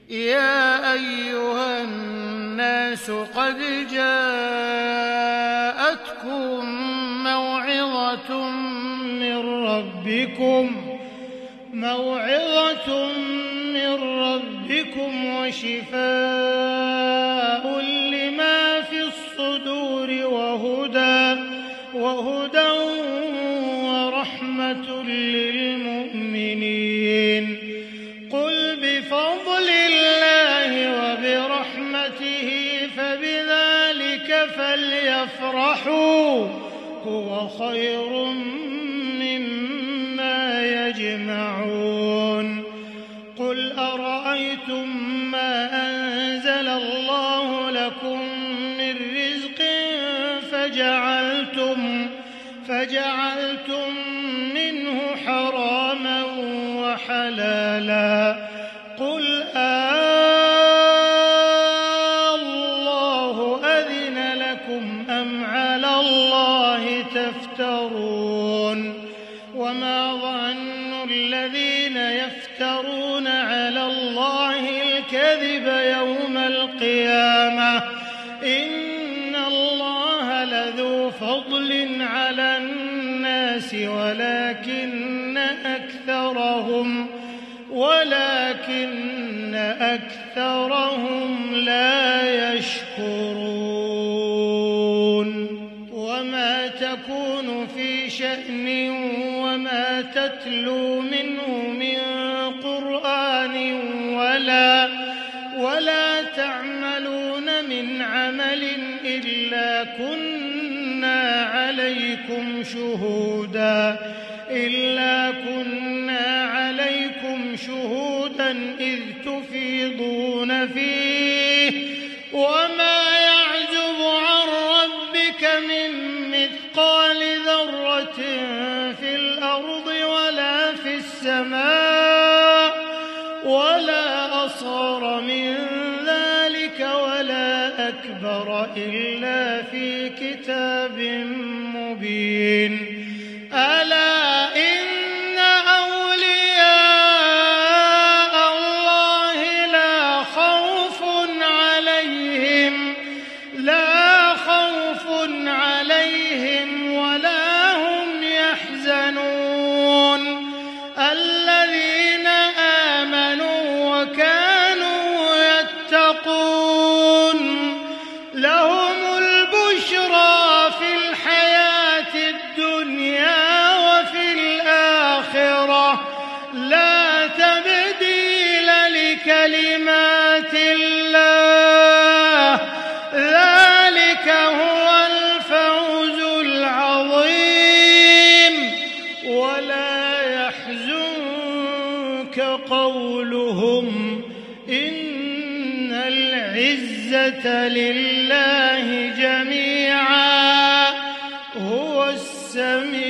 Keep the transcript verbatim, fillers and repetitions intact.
يا أيها الناس قد جاءتكم موعظة من ربكم موعظة من ربكم وشفاء لما في الصدور وهدى وهدى ورحمة للمؤمنين. قل بفضل الله وبرحمته فبذلك فليفرحوا هو خير مما يجمعون. قل أرأيتم ما أنزل الله لكم من رزق فجعلتم فجعلتم منه حراما وحلالا قل آلله أذن لكم أم على الله تفترون. وما ظن الذين يفترون على الله الكذب يوم القيامة إن الله لذو فضل على الناس ولكن أكثرهم ولكن أكثرهم لا يشكرون. وما تكون في شأن وما تتلو منه من قرآن ولا ولا تعملون من عمل إلا كنا عليكم شهودا إلا كنا عليكم شهودا إذ تفيضون فيه. وما يعزب عن ربك من مثقال ذرة في الأرض ولا في السماء ولا أصغر من ذلك ولا أكبر إلا في كتاب مبين. ألا إن أولياء الله لا خوف عليهم لا خوف عليهم ولا هم يحزنون الذين آمنوا وكانوا يتقون لهم البشرى في الحياة الدنيا وفي الآخرة لا تبديل لكلمات الله ذلك هو الفوز العظيم. ولا يحزنك قولهم إن العزة لله جميعا هو السميع